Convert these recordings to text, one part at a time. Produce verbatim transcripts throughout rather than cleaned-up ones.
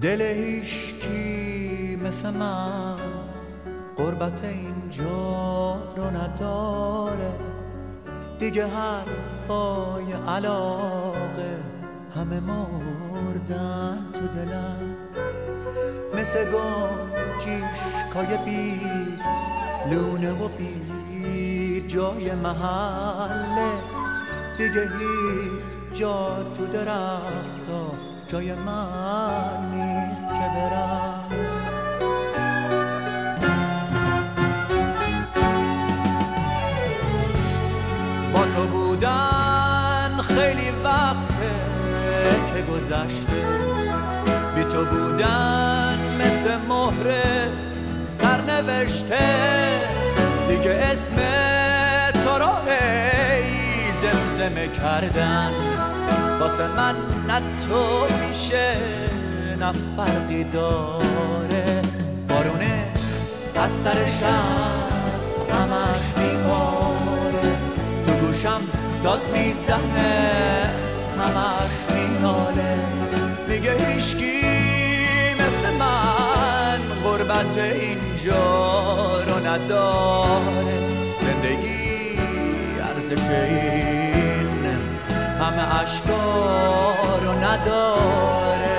دل هیشکی مثل من غربت اینجا رو نداره، دیگه حرفای علاقه همه مردن تو دلم، مثل گنجیشکای بی لونه و بی جای محله، دیگه هیچ جا تو درختا جای من نیست که برم. با تو بودن خیلی وقته که گذشته، بی تو بودن مثل مهر سرنوشته، دیگه اسم تو رو ای زمزمه کردن واسه من نه تو میشه نه فرقی داره. بارونه از سر شب همش میباره، تو گوشم داد میزنه همش میناله، میگه هیشکی مثل من غربت اینجا رو نداره، زندگی ارزش این همه عشقا رو نداره.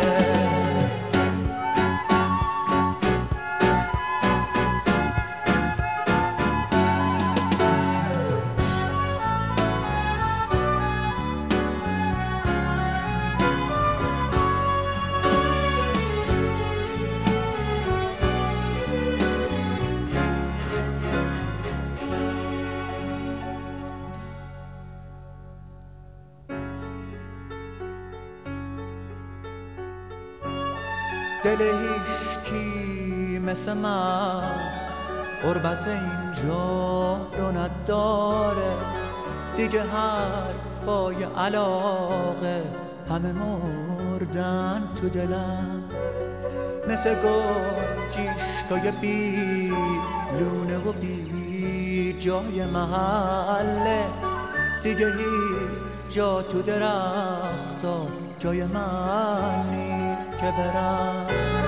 دل هیشکی مثل من غربت اینجا رو نداره، دیگه حرفای علاقه همه مردن تو دلم، مثل گنجیشکای بی لونه و بی جای محله، دیگه هیچ جا تو درختا جای من نیست که برم.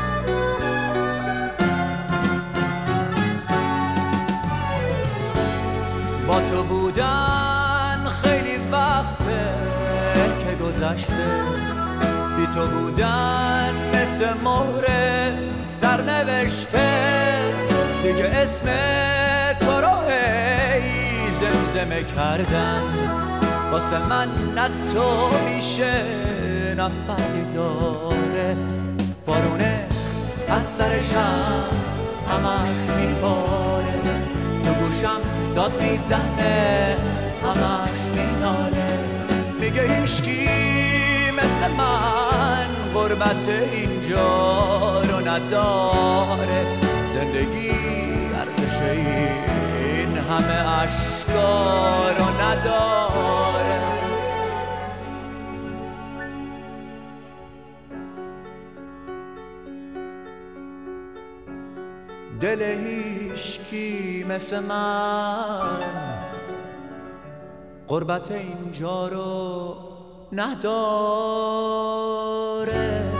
با تو بودن خیلی وقته که گذشته، بی تو بودن مثل مهر سرنوشته، دیگه اسم تو رو ای زمزمه کردن واسه من نه تو میشه نه فرقی داره. بارونه از سر شب همش میباره، تو گوشم داد میزنه همش میناله، میگه هیشکی مثل من غربت اینجا رو نداره، زندگی ارزش این همه عشقا رو نداره. دل هیشکی مثل من غربت اینجا رو نداره.